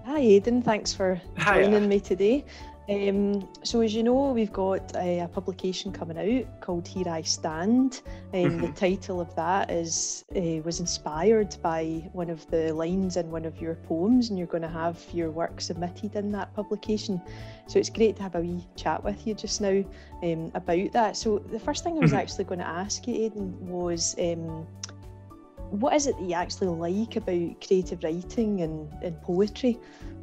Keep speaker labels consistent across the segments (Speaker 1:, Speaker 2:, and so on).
Speaker 1: Hi Aidan, thanks for
Speaker 2: Hiya.
Speaker 1: joining me today. So as you know, we've got a publication coming out called Here I Stand. The title of that was inspired by one of the lines in one of your poems, and you're going to have your work submitted in that publication. So it's great to have a wee chat with you just now about that. So the first thing I was actually going to ask you, Aidan, was what is it that you actually like about creative writing and poetry?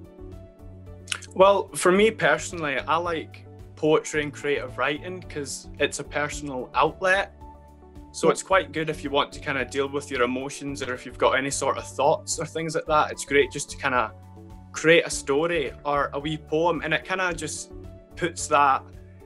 Speaker 2: Well, for me personally, I like poetry and creative writing because it's a personal outlet. So it's quite good if you want to kind of deal with your emotions, or if you've got any sort of thoughts or things like that. It's great just to kind of create a story or a wee poem, and it kind of just puts that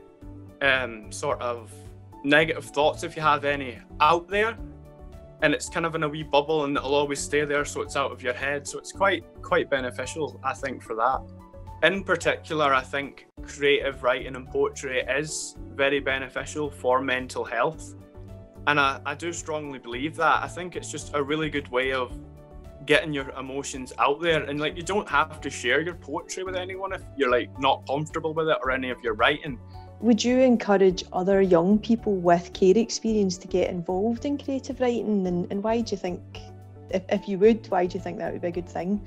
Speaker 2: sort of negative thoughts, if you have any, out there. And it's kind of in a wee bubble, and it'll always stay there, so it's out of your head. So it's quite beneficial, I think, for that. In particular, I think creative writing and poetry is very beneficial for mental health. And I do strongly believe that. I think it's just a really good way of getting your emotions out there. And like, you don't have to share your poetry with anyone if you're like not comfortable with it, or any of your writing.
Speaker 1: Would you encourage other young people with care experience to get involved in creative writing? And why do you think, if you would, why do you think that would be a good thing?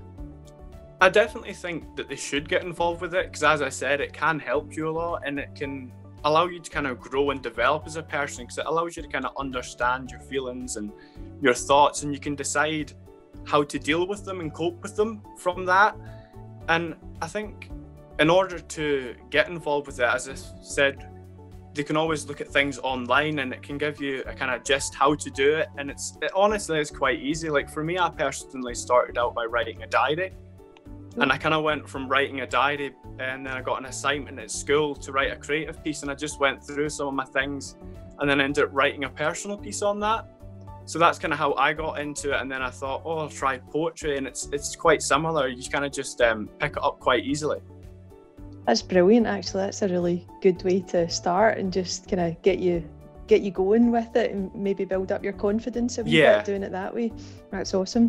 Speaker 2: I definitely think that they should get involved with it because, as I said, it can help you a lot, and it can allow you to kind of grow and develop as a person, because it allows you to kind of understand your feelings and your thoughts, and you can decide how to deal with them and cope with them from that. And I think in order to get involved with it, as I said, they can always look at things online, and it can give you a kind of gist how to do it. And it honestly is quite easy. Like for me, I personally started out by writing a diary. And I kind of went from writing a diary, and then I got an assignment at school to write a creative piece, and I just went through some of my things and then ended up writing a personal piece on that. So that's kind of how I got into it. And then I thought, oh, I'll try poetry, and it's quite similar. You kind of just pick it up quite easily.
Speaker 1: That's brilliant, actually. That's a really good way to start and just kind of get you going with it, and maybe build up your confidence a wee bit doing it that way. That's awesome.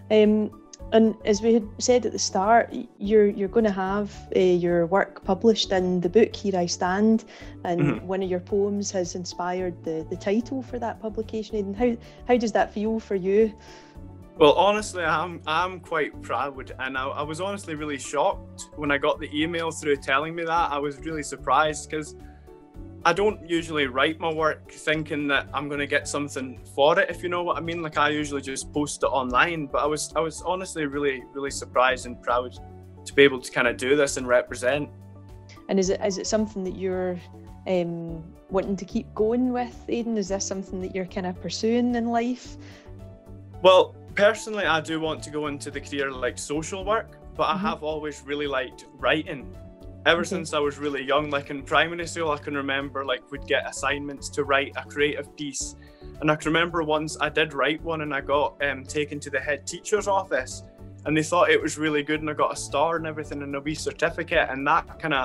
Speaker 1: And as we had said at the start, you're going to have your work published in the book Here I Stand, and one of your poems has inspired the title for that publication. And how does that feel for you?
Speaker 2: Well, honestly, I'm quite proud, and I was honestly really shocked when I got the email through telling me that. I was really surprised because I don't usually write my work thinking that I'm going to get something for it, if you know what I mean. Like, I usually just post it online, but I was honestly really, really surprised and proud to be able to kind of do this and represent.
Speaker 1: And is it something that you're wanting to keep going with, Aidan? Is this something that you're kind of pursuing in life?
Speaker 2: Well, personally, I do want to go into the career like social work, but I have always really liked writing. Ever since I was really young, like in primary school, I can remember like we'd get assignments to write a creative piece. And I can remember once I did write one, and I got taken to the head teacher's office, and they thought it was really good, and I got a star and everything and a wee certificate, and that kind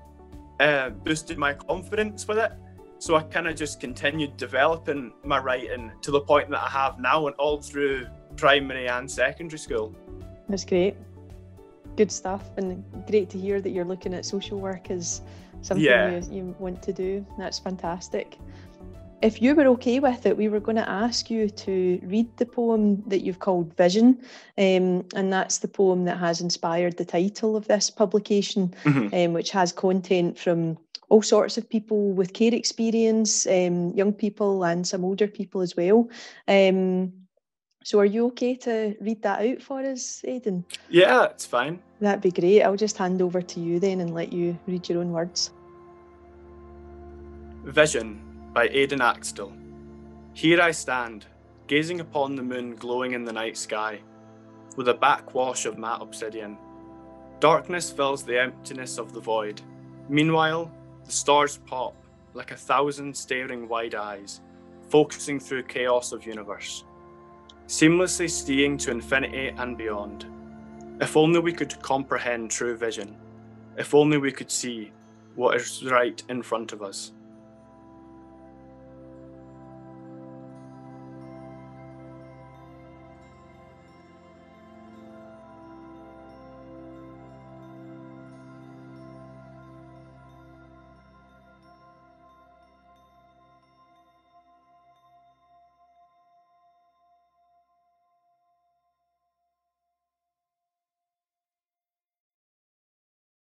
Speaker 2: of boosted my confidence with it. So I kind of just continued developing my writing to the point that I have now, and all through primary and secondary school.
Speaker 1: That's great. Good stuff, and great to hear that you're looking at social work as something you want to do. That's fantastic. If you were okay with it, we were going to ask you to read the poem that you've called Vision, and that's the poem that has inspired the title of this publication, which has content from all sorts of people with care experience, young people and some older people as well. So are you okay to read that out for us, Aidan?
Speaker 2: Yeah, it's fine.
Speaker 1: That'd be great. I'll just hand over to you then and let you read your own words.
Speaker 2: Vision by Aidan Axtell. Here I stand, gazing upon the moon glowing in the night sky, with a backwash of matte obsidian. Darkness fills the emptiness of the void. Meanwhile, the stars pop like 1,000 staring wide eyes, focusing through chaos of universe, seamlessly seeing to infinity and beyond. If only we could comprehend true vision. If only we could see what is right in front of us.